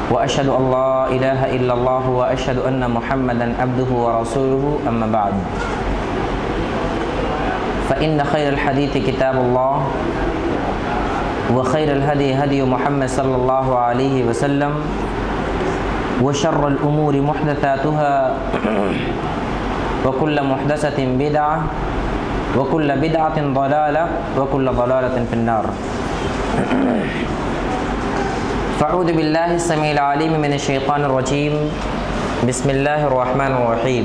وأشهد أن لا إله إلا الله وأشهد أن محمدا عبده ورسوله أما بعد فإن خير الحديث كتاب الله وخير الهدي هدي محمد صلى الله عليه وسلم وشر الأمور محدثاتها وكل محدثة بدعة وكل بدعة ضلالة وكل ضلالة في النار. فاعوذ بالله السميع العليم من الشيطان الرجيم. بسم الله الرحمن الرحيم.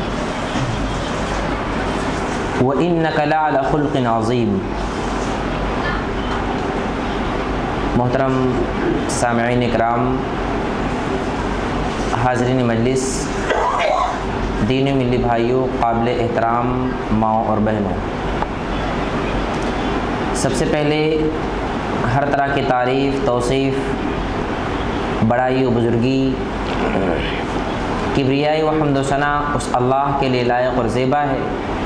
وإنك لعلى خلق عظيم. محترم سامعین اکرام، حاضرین مجلس، دینی ملی بھائیوں، قابل احترام ماؤں اور بہنوں، سب سے پہلے ہر طرح کی تعریف، توصیف، بڑائی و بزرگی، کبریائی و حمد و ثنا اس اللہ کے لیے لائق اور زیبا ہے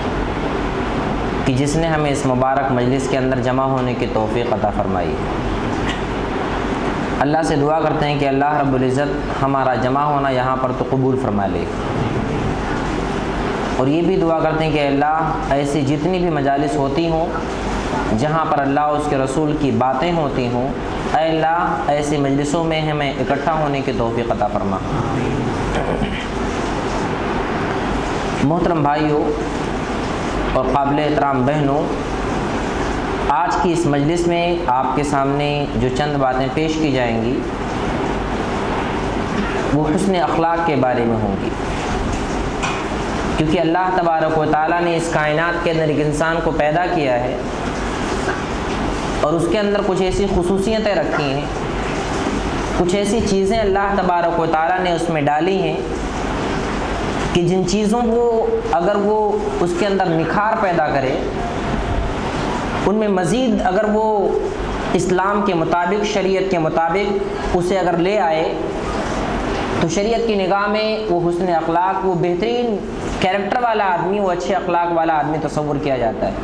کہ جس نے ہمیں اس مبارک مجلس کے اندر جمع ہونے کی توفیق عطا فرمائی۔ اللہ سے دعا کرتے ہیں کہ اللہ رب العزت ہمارا جمع ہونا یہاں پر تو قبول فرما لے، اور یہ بھی دعا کرتے ہیں کہ اللہ ایسی جتنی بھی مجالس ہوتی ہوں جہاں پر اللہ اور اس کے رسول کی باتیں ہوتی ہوں، اے اللہ ایسی مجلسوں میں ہمیں اکٹھا ہونے کی توفیق عطا فرما۔ محترم بھائیوں اور قابل احترام بہنوں، آج کی اس مجلس میں آپ کے سامنے جو چند باتیں پیش کی جائیں گی وہ حسن اخلاق کے بارے میں ہوں گی، کیونکہ اللہ تبارک و تعالیٰ نے اس کائنات کے اندر ایک انسان کو پیدا کیا ہے اور اس کے اندر کچھ ایسی خصوصیتیں رکھی ہیں، کچھ ایسی چیزیں اللہ تبارک و تعالیٰ نے اس میں ڈالی ہیں کہ جن چیزوں کو اگر وہ اس کے اندر نکھار پیدا کرے، ان میں مزید اگر وہ اسلام کے مطابق، شریعت کے مطابق اسے اگر لے آئے تو شریعت کی نگاہ میں وہ حسن اخلاق، وہ بہترین کیریکٹر والا آدمی، وہ اچھے اخلاق والا آدمی تصور کیا جاتا ہے۔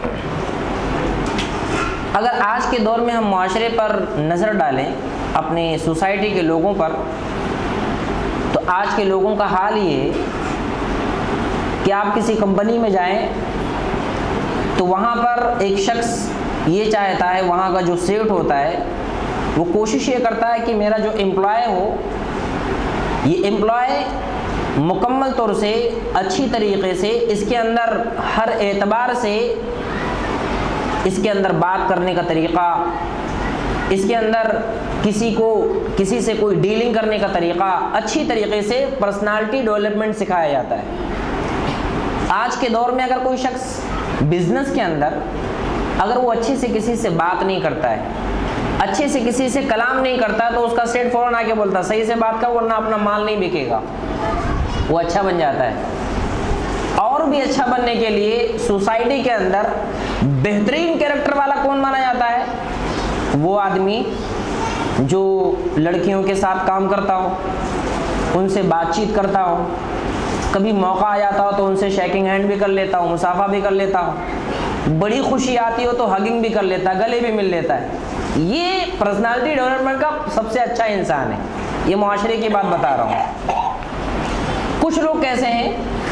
اگر آج کے دور میں ہم معاشرے پر نظر ڈالیں، اپنے سوسائٹی کے لوگوں پر، تو آج کے لوگوں کا حال یہ ہے کہ آپ کسی کمپنی میں جائیں تو وہاں پر ایک شخص یہ چاہتا ہے، وہاں کا جو سیٹ ہوتا ہے وہ کوشش یہ کرتا ہے کہ میرا جو امپلائی ہو، یہ امپلائی مکمل طور سے اچھی طریقے سے اس کے اندر ہر اعتبار سے، اس کے اندر بات کرنے کا طریقہ، اس کے اندر کسی سے کوئی ڈیلنگ کرنے کا طریقہ، اچھی طریقے سے پرسنالٹی ڈیولپمنٹ سکھایا جاتا ہے۔ آج کے دور میں اگر کوئی شخص بزنس کے اندر اگر وہ اچھے سے کسی سے بات نہیں کرتا ہے، اچھے سے کسی سے کلام نہیں کرتا، تو اس کا سیٹ فوراً آ کے بولتا ہے صحیح سے بات کر ورنہ اپنا مال نہیں بکے گا، وہ اچھا بن جاتا ہے۔ اور بھی اچھا بننے کے لیے سوسائٹی کے اندر بہترین کیریکٹر والا کون مانا جاتا ہے؟ وہ آدمی جو لڑکیوں کے ساتھ کام کرتا ہو، ان سے بات چیت کرتا ہو، کبھی موقع آ جاتا ہو تو ان سے شیکنگ ہینڈ بھی کر لیتا ہو، مصافحہ بھی کر لیتا ہو، بڑی خوشی آتی ہو تو ہگنگ بھی کر لیتا ہے، گلے بھی مل لیتا ہے۔ یہ پرسنالٹی ڈیولپمنٹ کا سب سے اچھا انسان ہے۔ یہ معاشرے کی بات بتا رہا ہوں۔ کچھ لوگ کیسے ہیں؟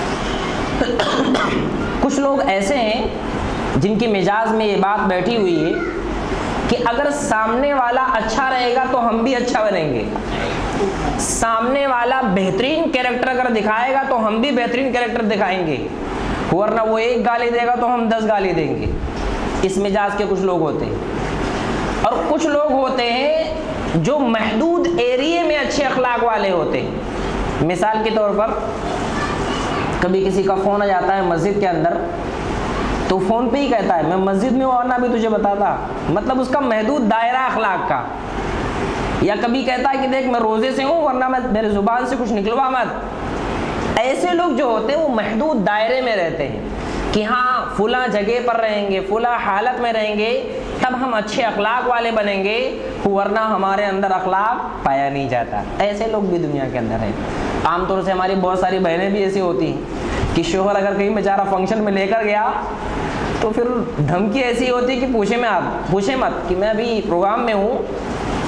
کچھ لوگ ایسے ہیں جن کی مزاج میں یہ بات بیٹھی ہوئی ہے کہ اگر سامنے والا اچھا رہے گا تو ہم بھی اچھا بنیں گے، سامنے والا بہترین کیریکٹر اگر دکھائے گا تو ہم بھی بہترین کیریکٹر دکھائیں گے، ورنہ وہ ایک گالی دے گا تو ہم 10 گالی دیں گے۔ اس مزاج کے کچھ لوگ ہوتے ہیں، اور کچھ لوگ ہوتے ہیں جو محدود ایریے میں اچھے اخلاق والے ہوتے ہیں۔ مثال کے طور پر کبھی کسی کا فون آ جاتا ہے مسجد کے اندر، تو فون پہ ہی کہتا ہے میں مسجد میں ہوں ورنہ بھی تجھے بتاتا، مطلب اس کا محدود دائرہ اخلاق کا۔ یا کبھی کہتا ہے کہ دیکھ میں روزے سے ہوں ورنہ میں میرے زبان سے کچھ نکلوا مت۔ ایسے لوگ جو ہوتے ہیں وہ محدود دائرے میں رہتے ہیں کہ ہاں فلاں جگہ پر رہیں گے، فلاں حالت میں رہیں گے تب ہم اچھے اخلاق والے بنیں گے، ورنہ ہمارے اندر اخلاق پایا نہیں جاتا۔ ایسے لوگ بھی دنیا کے اندر ہیں۔ عام طور سے ہماری بہت ساری بہنیں بھی ایسی ہوتی ہیں کہ شوہر اگر کہیں بیچارہ فنکشن میں لے کر گیا تو پھر دھمکی ایسی ہوتی ہے کہ پوچھے مت کہ میں ابھی پروگرام میں ہوں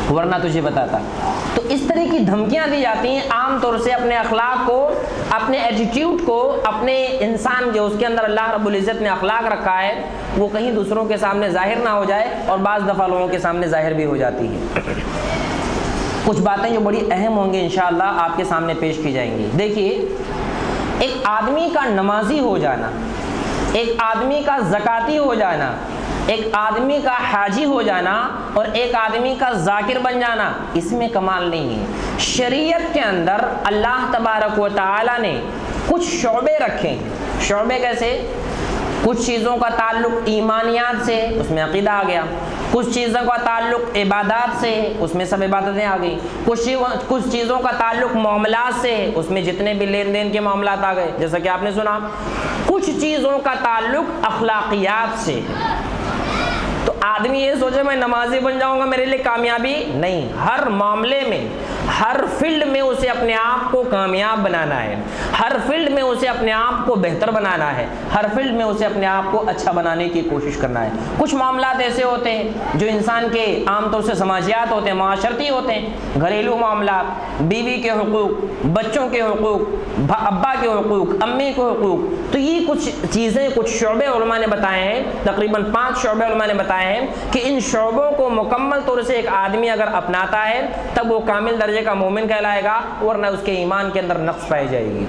ورنہ تجھے بتاتا۔ تو اس طرح کی دھمکیاں دی جاتی ہیں عام طور سے اپنے اخلاق کو، اپنے ایٹیٹیوڈ کو، اپنے انسان جو اس کے اندر اللہ رب العزت نے اخلاق رکھا ہے وہ کہیں دوسروں کے سامنے ظاہر نہ ہو جائے، اور بعض دفعہ لوگوں کے سامنے ظاہر بھی ہو جاتی ہے۔ کچھ باتیں جو بڑی اہم ہوں گی انشاءاللہ آپ کے سامنے پیش کی جائیں گی۔ دیکھیے، ایک آدمی کا نمازی ہو جانا، ایک آدمی کا زکاتی ہو جانا، ایک آدمی کا حاجی ہو جانا اور ایک آدمی کا ذاکر بن جانا، اس میں کمال نہیں ہے۔ شریعت کے اندر اللہ تبارک و تعالی نے کچھ شعبے رکھے۔ شعبے کیسے؟ کچھ چیزوں کا تعلق ایمانیات سے، اس میں عقیدہ آ گیا۔ کچھ چیزوں کا تعلق عبادات سے، اس میں سب عبادتیں آ گئی۔ کچھ چیزوں کا تعلق معاملات سے، اس میں جتنے بھی لین دین کے معاملات آ گئے، جیسا کہ آپ نے سنا۔ کچھ چیزوں کا تعلق اخلاقیات سے۔ تو آدمی یہ سوچے میں نمازی بن جاؤں گا میرے لیے کامیابی نہیں، ہر معاملے میں، ہر فیلڈ میں اسے اپنے آپ کو کامیاب بنانا ہے، ہر فیلڈ میں اسے اپنے آپ کو بہتر بنانا ہے، ہر فیلڈ میں اسے اپنے آپ کو اچھا بنانے کی کوشش کرنا ہے۔ کچھ معاملات ایسے ہوتے ہیں جو انسان کے عام طور سے سماجیات ہوتے ہیں، معاشرتی ہوتے ہیں، گھریلو معاملات، بیوی کے حقوق، بچوں کے حقوق، ابا کے حقوق، امی کے حقوق۔ تو یہ کچھ چیزیں، کچھ شعبے علماء نے بتائے ہیں، تقریباً 5 شعبے علماء نے بتائے ہیں کہ ان شعبوں کو مکمل طور سے ایک آدمی اگر اپناتا ہے تب وہ کامل درجے کا مومن کہلائے گا، ورنہ اس کے ایمان کے اندر نقص پائی جائے گی۔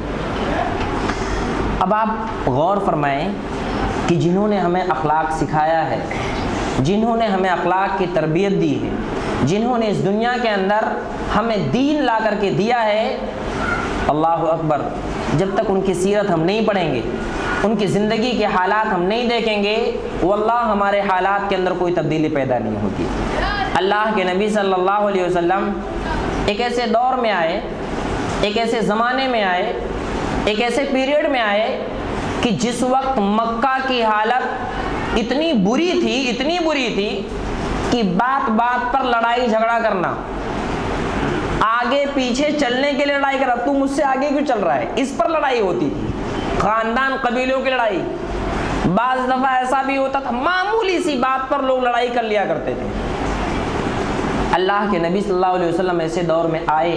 اب آپ غور فرمائیں کہ جنہوں نے ہمیں اخلاق سکھایا ہے، جنہوں نے ہمیں اخلاق کی تربیت دی ہے، جنہوں نے اس دنیا کے اندر ہمیں دین لا کر کے دیا ہے، اللہ اکبر، جب تک ان کی سیرت ہم نہیں پڑھیں گے، ان کی زندگی کے حالات ہم نہیں دیکھیں گے، واللہ ہمارے حالات کے اندر کوئی تبدیلی پیدا نہیں ہوگی۔ اللہ کے نبی صلی اللہ علیہ وسلم ایک ایسے دور میں آئے، ایک ایسے زمانے میں آئے، ایک ایسے پیریڈ میں آئے کہ جس وقت مکہ کی حالت اتنی بری تھی کہ بات بات پر لڑائی جھگڑا کرنا، آگے پیچھے چلنے کے لیے لڑائی کرنا، تو مجھ سے آگے کیوں چل رہا ہے، اس پر لڑائی ہوتی تھی۔ خاندان قبیلوں کی لڑائی، بعض دفعہ ایسا بھی ہوتا تھا معمولی سی بات پر لوگ لڑائی کر لیا کرتے تھے۔ اللہ کے نبی صلی اللہ علیہ وسلم ایسے دور میں آئے،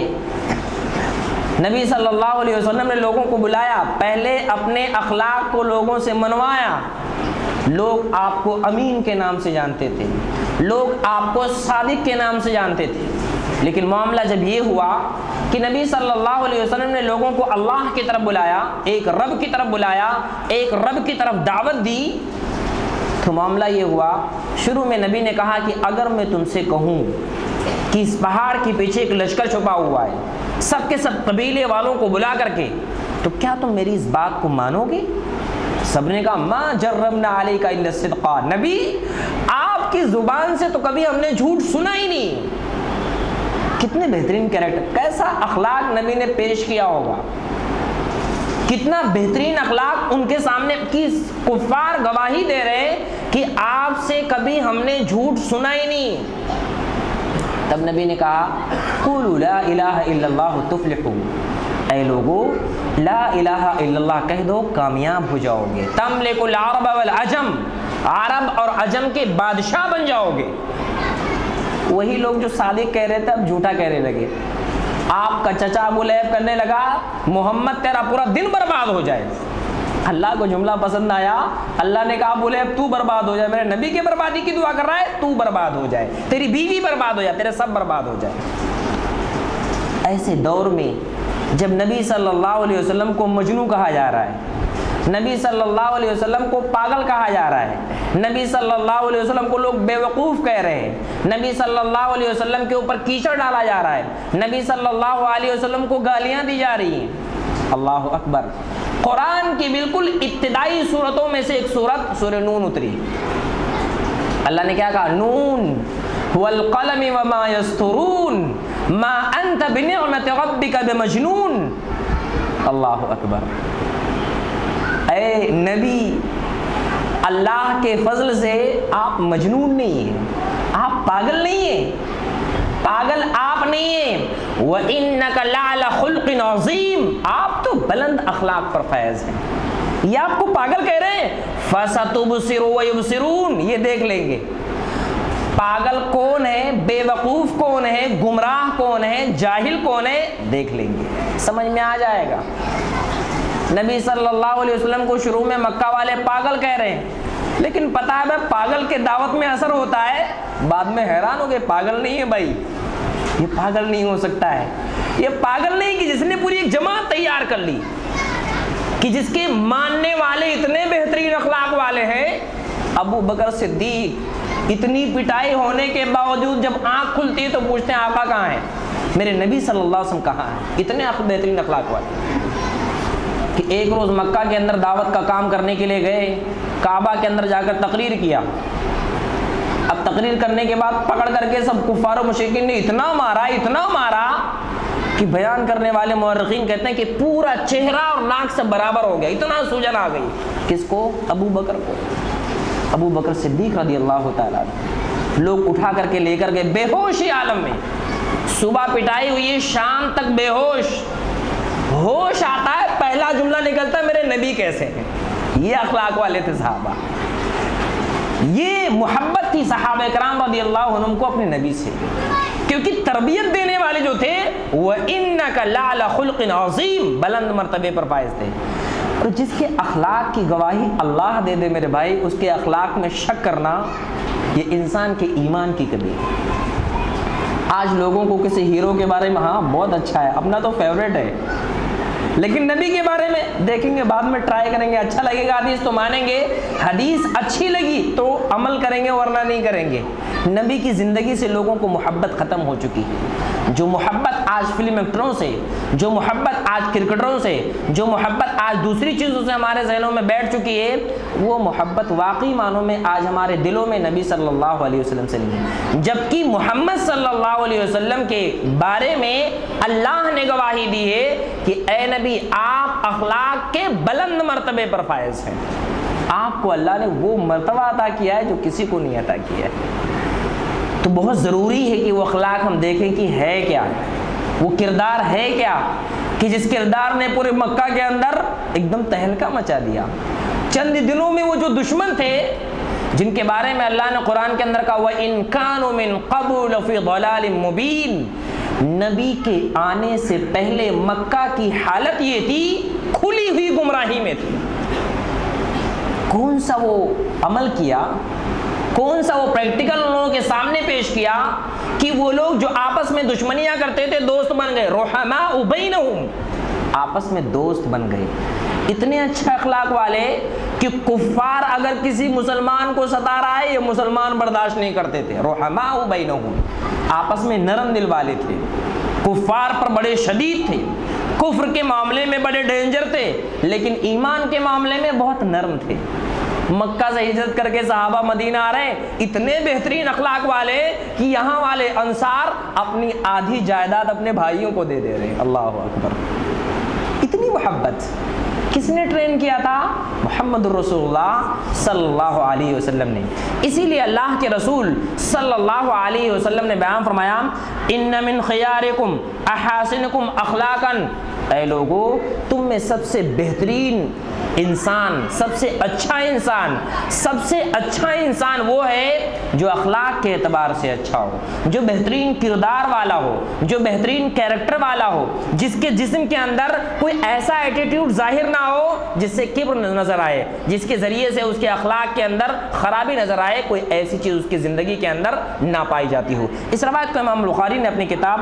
نبی صلی اللہ علیہ وسلم نے لوگوں کو بلایا، پہلے اپنے اخلاق کو لوگوں سے منوایا۔ لوگ آپ کو امین کے نام سے جانتے تھے، لوگ آپ کو صادق کے نام سے جانتے تھے، لیکن معاملہ جب یہ ہوا کہ نبی صلی اللہ علیہ وسلم نے لوگوں کو اللہ کی طرف بلایا، ایک رب کی طرف بلایا، ایک رب کی طرف دعوت دی، تو معاملہ یہ ہوا، شروع میں نبی نے کہا کہ اگر میں تم سے کہوں کہ اس پہاڑ کے پیچھے ایک لشکر چھپا ہوا ہے، سب کے سب قبیلے والوں کو بلا کر کے، تو کیا تم میری اس بات کو مانو گے؟ سب نے کہا ما جربنا علیک الا الصدق، نبی آپ کی زبان سے تو کبھی ہم نے جھوٹ سنا ہی نہیں۔ کتنے بہترین کیریکٹر، کیسا اخلاق نبی نے پیش کیا ہوگا، کتنا بہترین اخلاق ان کے سامنے کی کفار گواہی دے رہے کہ آپ سے کبھی ہم نے جھوٹ سنا ہی نہیں۔ تب نبی نے کہا قولوا لا الہ الا اللہ تفلحوا، اے لوگو لا الہ الا اللہ کہہ دو کامیاب ہو جاؤ گے، تملک العرب والعجم، عرب اور عجم کے بادشاہ بن جاؤ گے۔ وہی لوگ جو صادق کہہ رہے تھے اب جھوٹا کہنے لگے۔ آپ کا چچا ابو لہب کرنے لگا محمد تیرا پورا دن برباد ہو جائے۔ اللہ کو جملہ پسند آیا، اللہ نے کہا ابو لہب تو برباد ہو جائے، میرے نبی کی بربادی کی دعا کر رہا ہے، تو برباد ہو جائے، تیری بیوی برباد ہو جائے، تیرے سب برباد ہو جائے۔ ایسے دور میں جب نبی صلی اللہ علیہ وسلم کو مجنون کہا جا رہا ہے، نبی صلی اللہ علیہ وسلم کو پاگل کہا جا رہا ہے، نبی صلی اللہ علیہ وسلم کو لوگ بے وقوف کہہ رہے ہیں، نبی صلی اللہ علیہ وسلم کے اوپر کیچڑ ڈالا جا رہا ہے، نبی صلی اللہ علیہ وسلم کو گالیاں دی جا رہی ہیں، اللہ اکبر، قرآن کی بالکل ابتدائی سورتوں میں سے ایک سورت سورہ نون اتری۔ اللہ نے کیا کہا؟ نون والقلم وما یسطرون ما انت بنعمت ربک بمجنون۔ اللہ اکبر، اے نبی اللہ کے فضل سے آپ مجنون نہیں ہیں، آپ پاگل نہیں ہیں، پاگل آپ نہیں ہیں، وَإِنَّكَ لَعَلَى خُلْقٍ عَظِيمٍ، آپ تو بلند اخلاق پر فیض ہیں۔ یہ آپ کو پاگل کہہ رہے ہیں، فَسَتُبْصِرُ وَيُبْصِرُونَ، یہ دیکھ لیں گے، پاگل کون ہے، بیوقوف کون ہے، گمراہ کون ہے، جاہل کون ہے، دیکھ لیں گے، سمجھ میں آ جائے گا۔ نبی صلی اللہ علیہ وسلم کو شروع میں مکہ والے پاگل کہہ رہے ہیں، لیکن پتہ ہے بھائی پاگل کے دعوت میں اثر ہوتا ہے، بعد میں حیران ہو گئے پاگل نہیں ہے بھائی، یہ پاگل نہیں ہو سکتا ہے، یہ پاگل نہیں کہ جس نے پوری ایک جماعت تیار کر لی، کہ جس کے ماننے والے اتنے بہترین اخلاق والے ہیں۔ ابو بکر صدیق اتنی پٹائی ہونے کے باوجود جب آنکھ کھلتی ہے تو پوچھتے ہیں آقا کہاں ہے، میرے نبی صلی اللہ علیہ وسلم کہاں ہے، اتنے بہترین اخلاق والے کہ ایک روز مکہ کے اندر دعوت کا کام کرنے کے لیے گئے، کعبہ کے اندر جا کر تقریر کیا۔ اب تقریر کرنے کے بعد پکڑ کر کے سب کفار و مشرکین نے اتنا مارا کہ بیان کرنے والے مورخین کہتے ہیں کہ پورا چہرہ اور ناک سے برابر ہو گیا، اتنا سوجن آ گئی۔ کس کو؟ ابو بکر کو، ابو بکر صدیق رضی اللہ تعالیٰ عنہ۔ لوگ اٹھا کر کے لے کر گئے بے ہوشی عالم میں، صبح پٹائی ہوئی، شام تک بے ہوش، ہوش آتا ہے پہلا جملہ نکلتا ہے میرے نبی کیسے ہیں۔ یہ اخلاق والے تھے صحابہ، یہ محبت تھی صحابہ کرام رضی اللہ عنہم کو اپنے نبی سے، کیونکہ تربیت دینے والے جو تھے وَإِنَّكَ لَعَلَى خُلْقٍ عَظِيمٍ، بلند مرتبے پر فائز تھے۔ اور جس کے اخلاق کی گواہی اللہ دے دے میرے بھائی، اس کے اخلاق میں شک کرنا یہ انسان کے ایمان کی کمی ہے۔ آج لوگوں کو کسی ہیرو کے بارے میں ہاں بہت اچھا ہے، اپنا تو فیوریٹ ہے، لیکن نبی کے بارے میں دیکھیں گے، بعد میں ٹرائی کریں گے، اچھا لگے گا حدیث تو مانیں گے، حدیث اچھی لگی تو عمل کریں گے ورنہ نہیں کریں گے۔ نبی کی زندگی سے لوگوں کو محبت ختم ہو چکی ہے۔ جو محبت آج فلم ایکٹروں سے، جو محبت آج کرکٹروں سے، جو محبت آج دوسری چیزوں سے ہمارے ذہنوں میں بیٹھ چکی ہے، وہ محبت واقعی معنوں میں آج ہمارے دلوں میں نبی صلی اللہ علیہ وسلم سے نہیں ہے۔ جبکہ محمد صلی اللہ علیہ وسلم کے بارے میں اللہ نے گواہی دی ہے کہ اے نبی آپ اخلاق کے بلند مرتبے پر فائز ہیں، آپ کو اللہ نے وہ مرتبہ عطا کیا ہے جو کسی کو نہیں عطا کیا ہے۔ تو بہت ضروری ہے کہ وہ اخلاق ہم دیکھیں کہ ہے کیا، وہ کردار ہے کیا، کہ جس کردار نے پورے مکہ کے اندر ایک دم تہلکہ مچا دیا۔ چند دنوں میں وہ جو دشمن تھے جن کے بارے میں اللہ نے قرآن کے اندر کہا وَإِن كَانُوا مِن قَبْلُ لَفِي ضَلَالٍ مُبِينٍ، نبی کے آنے سے پہلے مکہ کی حالت یہ تھی کھلی ہوئی گمراہی میں تھی۔ کون سا وہ عمل کیا، کون سا وہ پریکٹیکل انہوں کے سامنے پیش کیا کہ وہ لوگ جو آپس میں دشمنیاں کرتے تھے دوست بن گئے، رحماء بینہم، آپس میں دوست بن گئے، اتنے اچھے اخلاق والے کہ کفار اگر کسی مسلمان کو ستا رہا ہے یہ مسلمان برداشت نہیں کرتے تھے، رحماء بینہم، آپس میں نرم دل والے تھے، کفار پر بڑے شدید تھے، کفر کے معاملے میں بڑے ڈینجر تھے، لیکن ایمان کے معاملے میں بہت نرم تھے۔ مکہ سے ہجرت کر کے صحابہ مدینہ آ رہے ہیں، اتنے بہترین اخلاق والے کہ یہاں والے انصار اپنی آدھی جائیداد اپنے بھائیوں کو دے دے رہے ہیں۔ اللہ اکبر، اتنی محبت کس نے ٹرین کیا تھا؟ محمد الرسول اللہ صلی اللہ علیہ وسلم نے۔ اسی لیے اللہ کے رسول صلی اللہ علیہ وسلم نے بیان فرمایا ان من خیارکم احاسنکم اخلاقا، اے لوگو تم میں سب سے بہترین انسان، سب سے اچھا انسان، سب سے اچھا انسان وہ ہے جو اخلاق کے اعتبار سے اچھا ہو، جو بہترین کردار والا ہو، جو بہترین کیریکٹر والا ہو، جس کے جسم کے اندر کوئی ایسا ایٹیٹیوڈ ظاہر نہ ہو جس سے کبر نظر آئے، جس کے ذریعے سے اس کے اخلاق کے اندر خرابی نظر آئے، کوئی ایسی چیز اس کی زندگی کے اندر نہ پائی جاتی ہو۔ اس روایت کو امام بخاری نے اپنی کتاب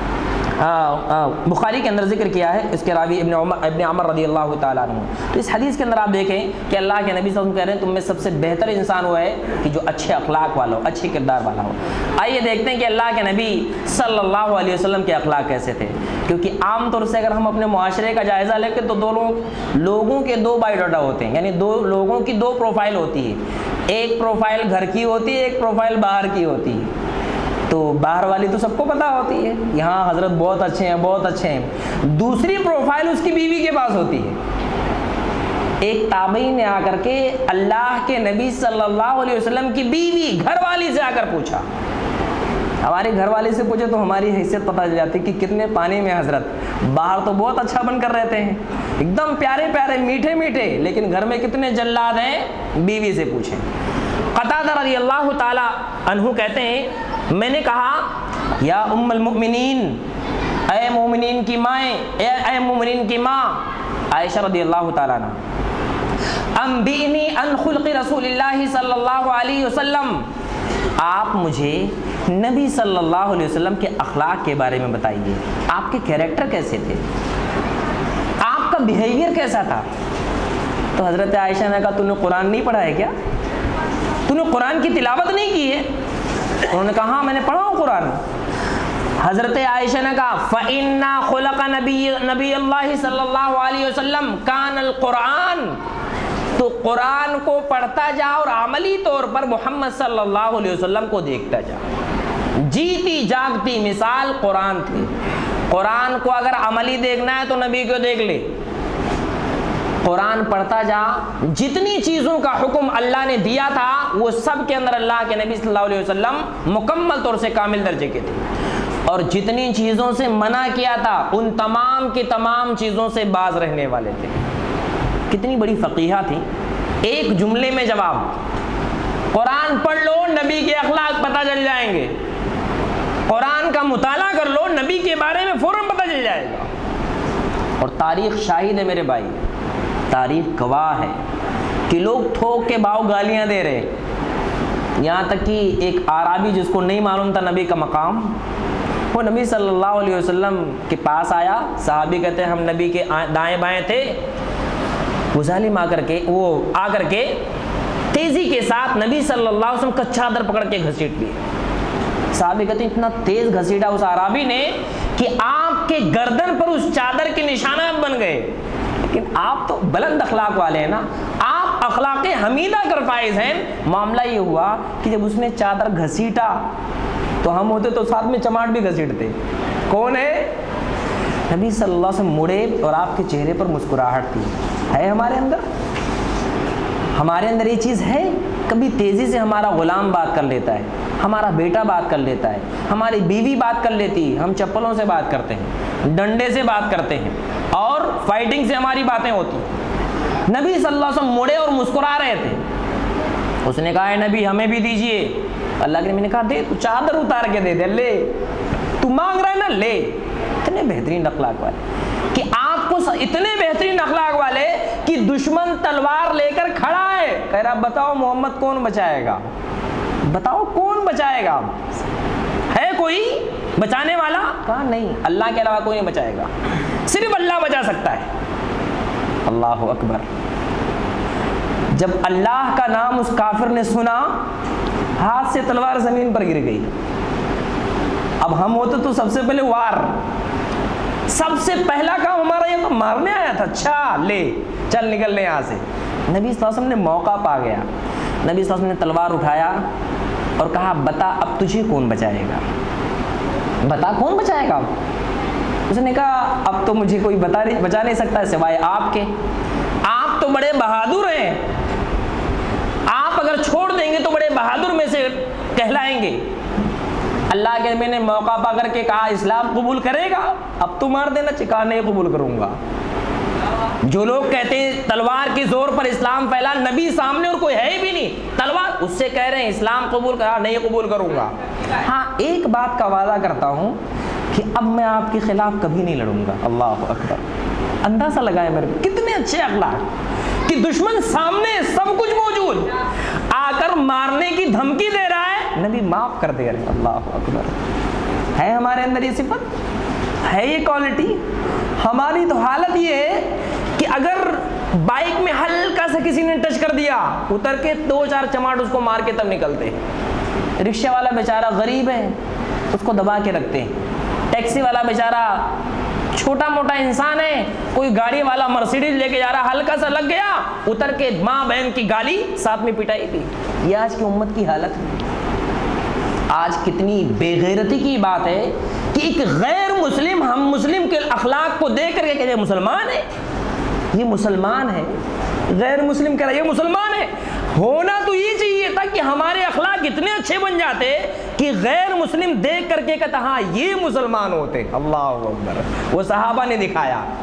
بخاری کے اندر ذکر کیا ہے، اس کے راوی ابن عمر رضی اللہ تعالیٰ عنہ۔ تو اس حدیث کے اندر آپ دیکھیں کہ اللہ کے نبی صلی اللہ علیہ وسلم کہہ رہے ہیں تم میں سب سے بہتر انسان وہ ہے کہ جو اچھے اخلاق والا ہو، اچھے کردار والا ہو۔ آئیے دیکھتے ہیں کہ اللہ کے نبی صلی اللہ علیہ وسلم کے اخلاق کیسے تھے، کیونکہ عام طور سے اگر ہم اپنے معاشرے کا جائزہ لیں تو لوگوں کے دو بایو ڈاٹا ہوتے ہیں، یعنی دو لوگوں کی دو پروفائل ہوتی ہے، ایک پروفائل گھر کی ہوتی ہے، ایک پروفائل باہر کی ہوتی ہے۔ تو باہر والی تو سب کو پتہ ہوتی ہے، یہاں حضرت بہت اچھے ہیں، بہت اچھے ہیں۔ دوسری پروفائل اس کی بیوی کے پاس ہوتی ہے۔ ایک تابعی نے آ کر کے اللہ کے نبی صلی اللہ علیہ وسلم کی بیوی گھر والی سے آ کر پوچھا، ہمارے گھر والے سے پوچھے تو ہماری حیثیت پتہ چل جاتی کہ کتنے پانی میں حضرت، باہر تو بہت اچھا بن کر رہتے ہیں، ایک دم پیارے پیارے میٹھے میٹھے، لیکن گھر میں کتنے جلاد ہیں، بیوی سے پوچھیں۔ قتادہ رضی اللہ تعالی عنہ کہتے ہیں میں نے کہا یا ام المؤمنین، اے مومنین کی مائیں، اے مومنین کی ماں عائشہ رضی اللہ تعالیٰ عنہ، انبئنی عن خلق رسول اللہ صلی اللہ علیہ وسلم، آپ مجھے نبی صلی اللہ علیہ وسلم کے اخلاق کے بارے میں بتائیے، آپ کے کیریکٹر کیسے تھے، آپ کا بیہیویئر کیسا تھا۔ تو حضرت عائشہ نے کہا تو نے قرآن نہیں پڑھا ہے کیا، تو نے قرآن کی تلاوت نہیں کی ہے؟ انہوں نے کہا ہاں میں نے پڑھا ہوں قرآن۔ حضرت عائشہ نے کہا فَإِنَّا خُلَقَ نبی اللہ صلی اللہ علیہ وسلم کان القرآن، تو قرآن کو پڑھتا جا اور عملی طور پر محمد صلی اللہ علیہ وسلم کو دیکھتا جا، جیتی جاگتی مثال قرآن تھی۔ قرآن کو اگر عملی دیکھنا ہے تو نبی کو دیکھ لے، قرآن پڑھتا جا، جتنی چیزوں کا حکم اللہ نے دیا تھا وہ سب کے اندر اللہ کے نبی صلی اللہ علیہ وسلم مکمل طور سے کامل درجے کے تھے، اور جتنی چیزوں سے منع کیا تھا ان تمام کی تمام چیزوں سے باز رہنے والے تھے۔ کتنی بڑی فقیہہ تھی، ایک جملے میں جواب، قرآن پڑھ لو نبی کے اخلاق پتہ چل جائیں گے، قرآن کا مطالعہ کر لو نبی کے بارے میں فوراً پتہ چل جائے گا۔ اور تاریخ شاہد ہے میرے بھائی، تاریخ گواہ ہے کہ لوگ تھوک کے باؤ گالیاں دے رہے، یہاں تک کہ ایک اعرابی جس کو نہیں معلوم تھا نبی کا مقام، وہ نبی صلی اللہ علیہ وسلم کے پاس آیا، صحابی کہتے ہیں ہم نبی کے دائیں بائیں تھے، وہ ظالم آ کر کے تیزی کے ساتھ نبی صلی اللہ علیہ وسلم کا چادر پکڑ کے گھسیٹ لیے۔ صحابی کہتے ہیں اتنا تیز گھسیٹا اس اعرابی نے کہ آپ کے گردن پر اس چادر کے نشانات بن گئے۔ لیکن آپ تو بلند اخلاق والے ہیں نا، آپ اخلاق حمیدہ کر فائز ہیں۔ معاملہ یہ ہوا کہ جب اس نے چادر گھسیٹا تو ہم ہوتے تو ساتھ میں چماٹ بھی گھسیٹتے۔ کون ہے؟ نبی صلی اللہ علیہ وسلم مڑے اور آپ کے چہرے پر مسکراہٹ تھی۔ ہے ہمارے اندر یہ چیز ہے؟ کبھی تیزی سے ہمارا غلام بات کر لیتا ہے، ہمارا بیٹا بات کر لیتا ہے، ہماری بیوی بات کر لیتی، ہم چپلوں سے بات کرتے ہیں، ڈنڈے سے بات کرتے ہیں، اور فائٹنگ سے ہماری باتیں ہوتی۔ نبی صلی اللہ علیہ وسلم مڑے اور مسکرا رہے تھے۔ اس نے کہا اے نبی ہمیں بھی دیجئے۔ اللہ کے نبی نے کہا دے، تو چادر اتار کے دے دے، لے، تو مانگ رہا ہے نا لے۔ اتنے بہترین اخلاق والے کہ آپ کو اتنے بہترین اخلاق والے کہ دشمن تلوار لے کر کھڑا ہے، کہہ رہا بتاؤ محمد کون بچائے گا، بتاؤ کون بچائے گا، ہے کوئی بچانے والا؟ کہا نہیں، اللہ کے علاوہ کوئی نہیں بچائے گا، صرف اللہ بچا سکتا ہے۔ اللہ اکبر۔ جب اللہ کا نام اس کافر نے سنا، ہاتھ سے تلوار زمین پر گر گئی۔ اب ہم ہوتے تو سب سے پہلے وار، سب سے پہلا کام ہمارا یہ تو مارنے آیا تھا، اچھا لے چل نکل لے یہاں سے۔ نبی صلی اللہ علیہ وسلم نے موقع پا گیا، نبی صلی اللہ علیہ وسلم نے تلوار اٹھایا اور کہا بتا اب تجھے کون بچائے گا، بتا کون بچائے گا۔ اس نے کہا اب تو مجھے کوئی بچا نہیں سکتا سوائے آپ کے، آپ تو بڑے بہادر ہیں، آپ اگر چھوڑ دیں گے تو بڑے بہادر میں سے کہلائیں گے۔ اللہ کے نبی نے موقع پا کر کے کہا اسلام قبول کرے گا؟ اب تو مار دینا، چکا نہیں قبول کروں گا۔ جو لوگ کہتے ہیں تلوار کے زور پر اسلام پھیلا، نبی سامنے اور کوئی ہے ہی بھی نہیں، تلوار اس سے کہہ رہے ہیں اسلام قبول کرا، نہیں قبول کروں گا۔ ہاں ایک بات کا وعدہ کرتا ہوں کہ اب میں آپ کے خلاف کبھی نہیں لڑوں گا۔ اللہ اکبر۔ اندازہ لگائے میرے کتنے اچھے اخلاق کہ دشمن سامنے سب کچھ موجود، آ کر مارنے کی دھمکی دے رہا ہے، نبی معاف کر دے رہے۔ اللہ اکبر۔ ہے ہمارے اندر یہ صفت، ہے یہ کوالٹی؟ ہماری تو حالت یہ ہے کہ اگر بائک میں ہلکا سا کسی نے ٹچ کر دیا، اتر کے 2-4 چماٹ اس کو مار کے تب نکلتے۔ رکشے والا بیچارہ غریب ہے، اس کو دبا کے رکھتے ہیں۔ ٹیکسی والا بیچارہ چھوٹا موٹا انسان ہے، کوئی گاڑی والا مرسیڈیز لے کے جا رہا، ہلکا سا لگ گیا، اتر کے ماں بہن کی گالی ساتھ میں پٹائی تھی۔ یہ آج کی امت کی حالت ہے۔ آج کتنی بے غیرتی کی بات ہے کہ ایک غیر مسلم ہم مسلم کے اخلاق کو دیکھ کر کے کہتے ہیں مسلمان ہے، یہ مسلمان ہے، غیر مسلم کہہ رہا ہے یہ مسلمان ہے۔ ہونا تو یہ چاہیے تھا کہ ہمارے اخلاق اتنے اچھے بن جاتے کہ غیر مسلم دیکھ کر کے کہتا ہاں یہ مسلمان ہوتے۔ اللہ اکبر۔ وہ صحابہ نے دکھایا،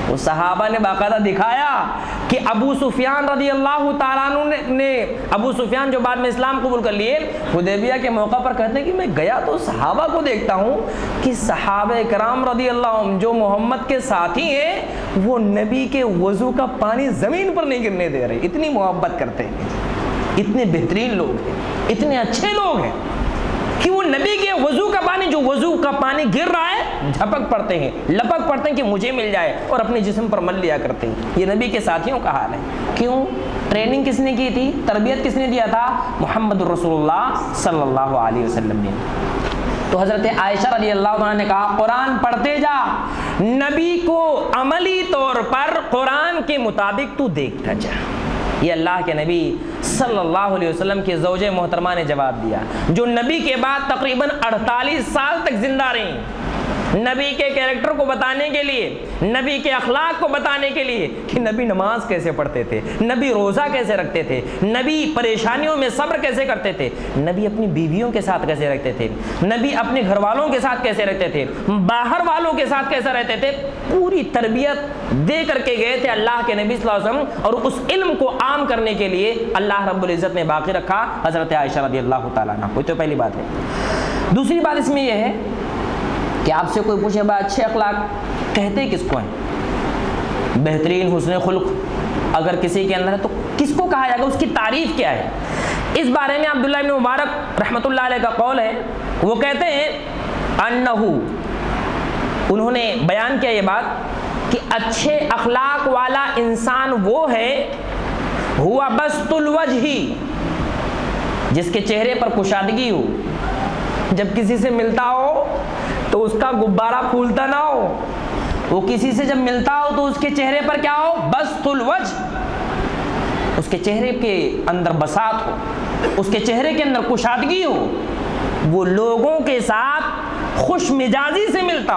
وہ صحابہ نے باقاعدہ دکھایا کہ ابو سفیان رضی اللہ تعالیٰ عنہ نے ابو سفیان جو بعد میں اسلام قبول کر لیے، حدیبیہ کے موقع پر کہتے ہیں کہ میں گیا تو صحابہ کو دیکھتا ہوں کہ صحابہ کرام رضی اللہ عنہ جو محمد کے ساتھی ہیں وہ نبی کے وضو کا پانی زمین پر نہیں گرنے دے رہے، اتنی محبت کرتے ہیں، اتنے بہترین لوگ ہیں، اتنے اچھے لوگ ہیں کہ وہ نبی کے وضو کا پانی، جو وضو کا پانی گر رہا ہے، جھپک پڑتے ہیں، لپک پڑتے ہیں کہ مجھے مل جائے، اور اپنے جسم پر مل لیا کرتے ہیں۔ یہ نبی کے ساتھیوں کا حال ہے۔ کیوں؟ ٹریننگ کس نے کی تھی؟ تربیت کس نے دیا تھا؟ محمد رسول اللہ صلی اللہ علیہ وسلم نے۔ تو حضرت عائشہ رضی اللہ عنہ نے کہا قرآن پڑھتے جا، نبی کو عملی طور پر قرآن کے مطابق تو دیکھتا جا۔ یہ اللہ کے نبی صلی اللہ علیہ وسلم کی زوجہ محترمہ نے جواب دیا، جو نبی کے بعد تقریباً 48 سال تک زندہ رہی، نبی کے کیریکٹر کو بتانے کے لیے، نبی کے اخلاق کو بتانے کے لیے کہ نبی نماز کیسے پڑھتے تھے، نبی روزہ کیسے رکھتے تھے، نبی پریشانیوں میں صبر کیسے کرتے تھے، نبی اپنی بیویوں کے ساتھ کیسے رکھتے تھے، نبی اپنے گھر والوں کے ساتھ کیسے رہتے تھے، باہر والوں کے ساتھ کیسے رہتے تھے، پوری تربیت دے کر کے گئے تھے اللہ کے نبی صلی اللہ علیہ وسلم، اور اس علم کو عام کرنے کے لیے اللہ رب العزت نے باقی رکھا حضرت عائشہ رضی اللہ تعالیٰ عنہ کو۔ تو پہلی بات ہے۔ دوسری بات اس میں یہ ہے کہ آپ سے کوئی پوچھے بھائی اچھے اخلاق کہتے کس کو ہیں؟ بہترین حسن خلق اگر کسی کے اندر ہے تو کس کو کہا جائے گا، اس کی تعریف کیا ہے؟ اس بارے میں عبداللہ بن مبارک رحمۃ اللہ علیہ کا قول ہے، وہ کہتے ہیں انہو، انہوں نے بیان کیا یہ بات کہ اچھے اخلاق والا انسان وہ ہے ہوا بسط الوجہ، جس کے چہرے پر کشادگی ہو، جب کسی سے ملتا ہو تو اس کا غبارہ پھولتا نہ ہو، وہ کسی سے جب ملتا ہو تو اس کے چہرے پر کیا ہو؟ بسط الوجہ، اس کے چہرے کے اندر بساط ہو، اس کے چہرے کے اندر کشادگی ہو، وہ لوگوں کے ساتھ خوش مزاجی سے ملتا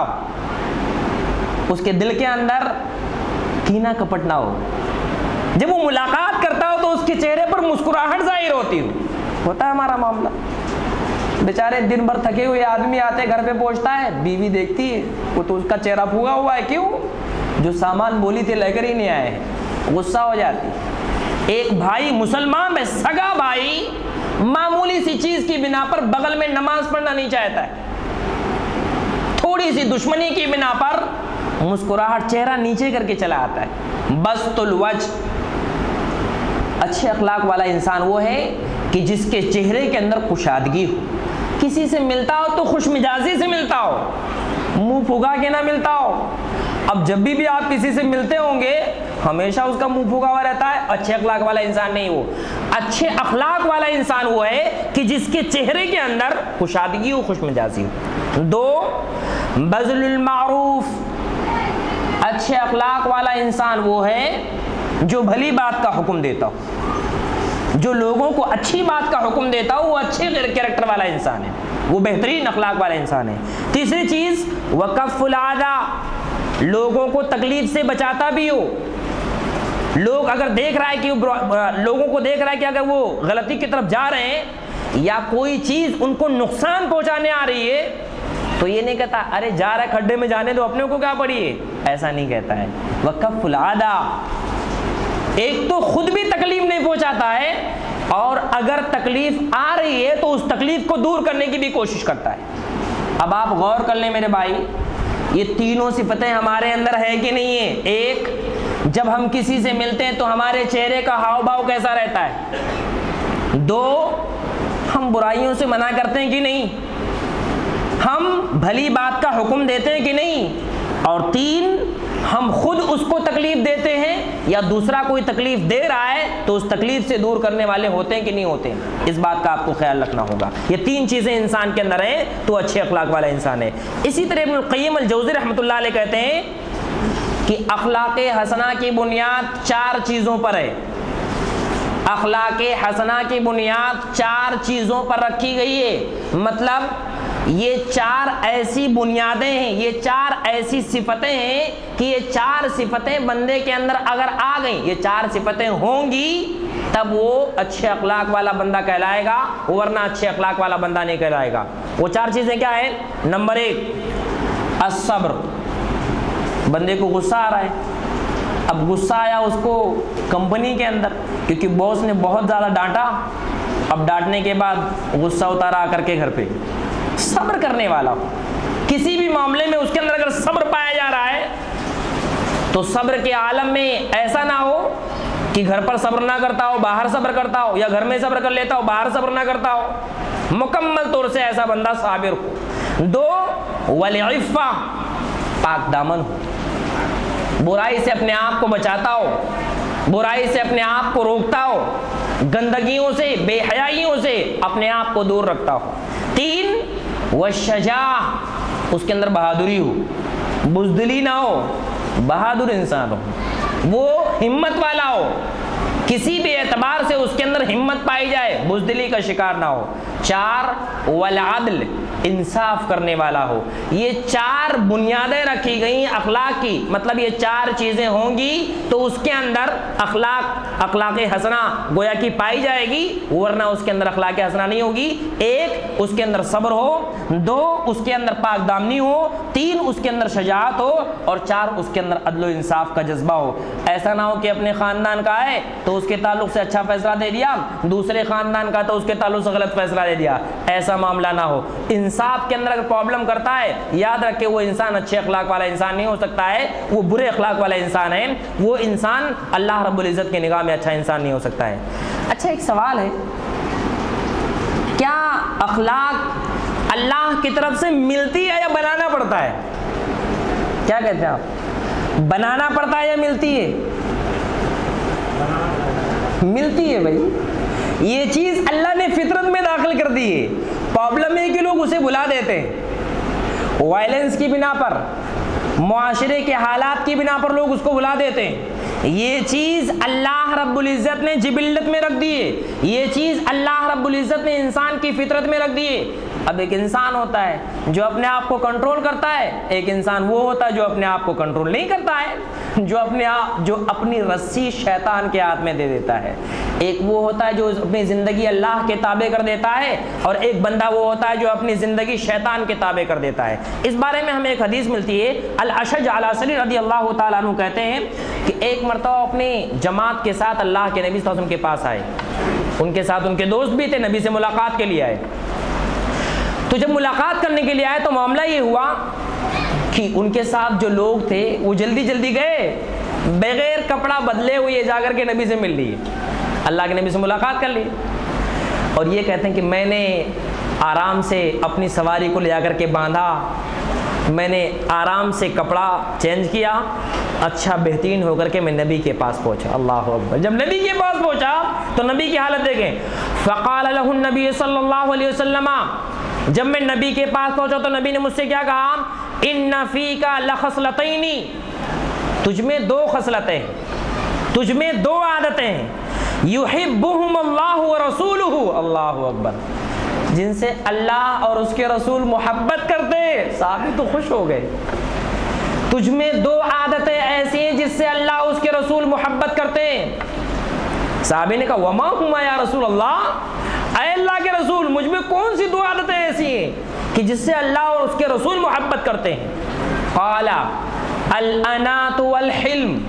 ہو، اس کے دل کے اندر کینہ کپٹ نہ ہو، جب وہ ملاقات کرتا ہو تو اس کے چہرے پر مسکراہٹ ظاہر ہوتی ہو۔ ہوتا ہے ہمارا معاملہ، بیچارے دن بھر تھکے ہوئے آدمی آتے گھر پہ پہنچتا ہے، بیوی دیکھتی ہے وہ تو اس کا چہرہ پھوگا ہوا ہے، کیوں؟ جو سامان بولی تھے لے کر ہی نہیں آئے ہیں، غصہ ہو جاتی۔ ایک بھائی مسلمان ہے، سگا بھائی، معمولی سی چیز کی بنا پر بغل میں نماز پڑھنا نہیں چاہتا ہے، تھوڑی سی دشمنی کی بنا پر مسکراہٹ چہرہ نیچے کر کے چلا آتا ہے۔ بسط الوجہ، اچھے اخلاق والا انسان وہ ہے کہ جس کے چہرے کے اندر کشادگی ہو، کسی سے ملتا ہو تو خوش مزاجی سے ملتا ہو، منہ پھگا کے نہ ملتا ہو۔ اب جب بھی آپ کسی سے ملتے ہوں گے ہمیشہ اس کا منہ پھگا ہوا رہتا ہے، اچھے اخلاق والا انسان نہیں وہ۔ اچھے اخلاق والا انسان وہ ہے کہ جس کے چہرے کے اندر کشادگی ہو، خوش مزاجی ہو۔ دو، بذل المعروف، اچھے اخلاق والا انسان وہ ہے جو بھلی بات کا حکم دیتا ہو، جو لوگوں کو اچھی بات کا حکم دیتا ہو، وہ اچھے کیریکٹر والا انسان ہے، وہ بہترین اخلاق والا انسان ہے۔ تیسری چیز وکف الاذی، لوگوں کو تکلیف سے بچاتا بھی ہو۔ لوگ اگر دیکھ رہا ہے کہ لوگوں کو دیکھ رہا ہے کہ اگر وہ غلطی کی طرف جا رہے ہیں یا کوئی چیز ان کو نقصان پہنچانے آ رہی ہے تو یہ نہیں کہتا ارے جا رہا ہے کھڈے میں جانے دو، اپنے کو کیا پڑی ہے، ایسا نہیں کہتا ہے۔ وکف الاذی، ایک تو خود بھی تکلیف نہیں پہنچاتا ہے اور اگر تکلیف آ رہی ہے تو اس تکلیف کو دور کرنے کی بھی کوشش کرتا ہے۔ اب آپ غور کر لیں میرے بھائی، یہ تینوں صفتیں ہمارے اندر ہے کہ نہیں ہے؟ ایک، جب ہم کسی سے ملتے ہیں تو ہمارے چہرے کا ہاؤ بھاؤ کیسا رہتا ہے؟ دو، ہم برائیوں سے منع کرتے ہیں کہ نہیں؟ ہم بھلی بات کا حکم دیتے ہیں کہ نہیں؟ اور تین، ہم خود اس کو تکلیف دیتے ہیں یا دوسرا کوئی تکلیف دے رہا ہے تو اس تکلیف سے دور کرنے والے ہوتے ہیں کہ نہیں ہوتے؟ اس بات کا آپ کو خیال رکھنا ہوگا۔ یہ تین چیزیں انسان کے اندر ہیں تو اچھے اخلاق والا انسان ہے۔ اسی طرح ابن القیم الجوزی رحمۃ اللہ علیہ کہتے ہیں کہ اخلاق حسنہ کی بنیاد 4 چیزوں پر ہے۔ اخلاق حسنہ کی بنیاد 4 چیزوں پر رکھی گئی ہے، مطلب یہ 4 ایسی بنیادیں ہیں، یہ 4 ایسی صفتیں ہیں کہ یہ 4 صفتیں بندے کے اندر اگر آ گئیں، یہ 4 صفتیں ہوں گی تب وہ اچھے اخلاق والا بندہ کہلائے گا، ورنہ اچھے اخلاق والا بندہ نہیں کہلائے گا۔ وہ 4 چیزیں کیا ہیں؟ نمبر 1 الصبر، بندے کو غصہ آ رہا ہے. اب غصہ آیا اس کو کمپنی کے اندر, کیونکہ باس نے بہت زیادہ ڈانٹا. اب ڈانٹنے کے بعد غصہ اتارا آ کر کے گھر پہ. صبر کرنے والا ہو, کسی بھی معاملے میں اس کے اندر اگر صبر پایا جا رہا ہے تو صبر کے عالم میں ایسا نہ ہو کہ گھر پر صبر نہ کرتا ہو, باہر صبر کرتا ہو, یا گھر میں صبر کر لیتا ہو, باہر صبر نہ کرتا ہو. مکمل طور سے ایسا بندہ صابر ہو. 2 والعفہ, پاک دامن ہو, برائی سے اپنے آپ کو بچاتا ہو, برائی سے اپنے آپ کو روکتا ہو, گندگیوں سے, بے حیائیوں سے اپنے آپ کو دور رکھتا ہو. 3 والشجاع, اس کے اندر بہادری ہو, بزدلی نہ ہو, بہادر انسان ہو, وہ ہمت والا ہو, کسی بھی اعتبار سے اس کے اندر ہمت پائی جائے, بزدلی کا شکار نہ ہو. 4 والعدل, انصاف کرنے والا ہو. یہ 4 بنیادیں رکھی گئیں اخلاق کی, مطلب یہ 4 چیزیں ہوں گی تو اس کے اندر اخلاق حسنہ گویا کی پائی جائے گی, ورنہ اس کے اندر اخلاق حسنہ نہیں ہوگی. 1 اس کے اندر صبر ہو, 2 اس کے اندر پاک دامنی ہو, 3 اس کے اندر شجاعت ہو, اور 4 اس کے اندر عدل و انصاف کا جذبہ ہو. ایسا نہ ہو کہ اپنے خاندان کا ہے تو اس کے تعلق سے اچھا فیصلہ دے دیا, دوسرے خاندان کا تو اس کے تعلق سے غلط فیصلہ دے دیا. ایسا معاملہ نہ ہو. انصاف کے اندر اگر پرابلم کرتا ہے, یاد رکھے وہ انسان اچھے اخلاق والا انسان نہیں ہو سکتا ہے, وہ برے اخلاق والا انسان ہے. وہ انسان اللہ رب العزت کی نگاہ میں اچھا انسان نہیں ہو سکتا ہے. اچھا ایک سوال ہے, کیا اخلاق اللہ کی طرف سے ملتی ہے یا بنانا پڑتا ہے؟ کیا کہتے ہیں آپ, بنانا پڑتا ہے یا ملتی ہے؟ ملتی ہے بھائی. یہ چیز اللہ نے فطرت میں داخل کر دی ہے. پرابلم ہے کہ لوگ اسے بھلا دیتے ہیں, وائلنس کی بنا پر, معاشرے کے حالات کی بنا پر لوگ اس کو بھلا دیتے ہیں. یہ چیز اللہ رب العزت نے جبلت میں رکھ دی ہے, یہ چیز اللہ رب العزت نے انسان کی فطرت میں رکھ دی ہے. اب ایک انسان ہوتا ہے جو اپنے آپ کو کنٹرول کرتا ہے, ایک انسان وہ ہوتا ہے جو اپنے آپ کو کنٹرول نہیں کرتا ہے, جو اپنی رسی شیطان کے ہاتھ میں دے دیتا ہے. ایک وہ ہوتا ہے جو اپنی زندگی اللہ کے تابع کر دیتا ہے, اور ایک بندہ وہ ہوتا ہے جو اپنی زندگی شیطان کے تابع کر دیتا ہے. اس بارے میں ہمیں ایک حدیث ملتی ہے. الاشج العصری رضی اللہ تعالیٰ عنہ کہتے ہیں کہ ایک مرتبہ اپنی جماعت کے ساتھ اللہ کے نبی صلی اللہ علیہ وسلم کے پاس آئے. ان کے ساتھ ان کے دوست بھی تھے, نبی سے ملاقات کے لیے آئے. تو جب ملاقات کرنے کے لیے آئے تو معاملہ یہ ہوا کہ ان کے ساتھ جو لوگ تھے وہ جلدی جلدی گئے, بغیر کپڑا بدلے ہوئے جا کر کے نبی سے مل لیے, اللہ کے نبی سے ملاقات کر لی. اور یہ کہتے ہیں کہ میں نے آرام سے اپنی سواری کو لے جا کر کے باندھا, میں نے آرام سے کپڑا چینج کیا, اچھا بہترین ہو کر کے میں نبی کے پاس پہنچا. اللہ اکبر. جب نبی کے پاس پہنچا تو نبی کی حالت دیکھیں. فقال له النبی صلی اللہ علیہ وسلم, جب میں نبی کے پاس پہنچا تو نبی نے مجھ سے کیا کہا, ان فیک لخصلتین, تجھ میں 2 خصلتیں, تجھ میں 2 عادتیں ہیں, یحبہم اللہ ورسولہ, اللہ اکبر, جن سے اللہ اور اس کے رسول محبت کرتے. صحابی تو خوش ہو گئے. تجھ میں 2 عادتیں ایسی ہیں جس سے اللہ اور اس کے رسول محبت کرتے ہیں. صحابی نے کہا وما ہما یا رسول اللہ, اے اللہ کے رسول مجھ میں کون سی 2 عادتیں ایسی ہیں کہ جس سے اللہ اور اس کے رسول محبت کرتے ہیں؟ قال الانات والحلم,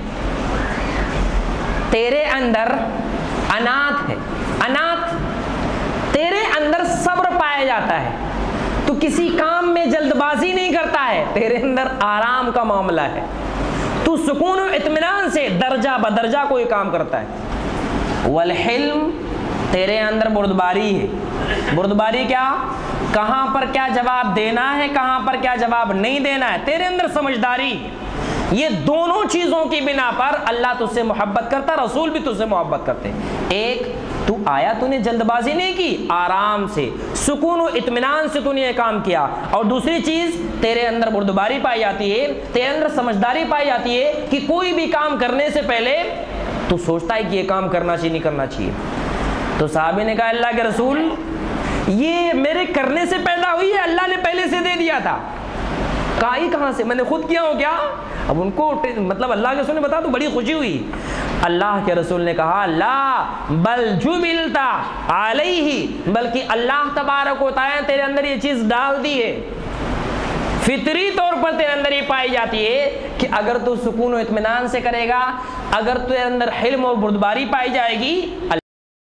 تیرے اندر انات ہے, انات تیرے اندر صبر پایا جاتا ہے, تو کسی کام میں جلد بازی نہیں کرتا ہے, تیرے اندر آرام کا معاملہ ہے, تو سکون و اطمینان سے درجہ بدرجہ کوئی کام کرتا ہے. والحلم, تیرے اندر بردباری ہے. بردباری کیا, کہاں پر کیا جواب دینا ہے, کہاں پر کیا جواب نہیں دینا ہے, تیرے اندر سمجھداری. یہ دونوں چیزوں کی بنا پر اللہ تجھ سے محبت کرتا, رسول بھی تجھ سے محبت کرتے. ایک تو آیا, تو نے جلد بازی نہیں کی, آرام سے سکون و اطمینان سے تو نے یہ کام کیا. اور دوسری چیز, تیرے اندر بردباری پائی جاتی ہے, تیرے اندر سمجھداری پائی جاتی ہے کہ کوئی بھی کام کرنے سے پہلے تو سوچتا ہے کہ یہ کام کرنا چاہیے نہیں کرنا چاہیے. تو صحابی نے کہا اللہ کے رسول یہ میرے کرنے سے پیدا ہوئی ہے, اللہ نے پہلے سے دے دیا تھا. کہا یہ کہاں سے, میں نے خود کیا ہوں کیا؟ اب ان کو مطلب اللہ کے رسول نے بتا تو بڑی خوشی ہوئی. اللہ کے رسول نے کہا لا بل جبلتا علیہ, بلکہ اللہ تبارک و تعالی تیرے اندر یہ چیز ڈال دی ہے, فطری طور پر تیرے اندر یہ پائی جاتی ہے کہ اگر تو سکون و اطمینان سے کرے گا، اگر تیرے اندر حلم اور بردباری پائی جائے گی،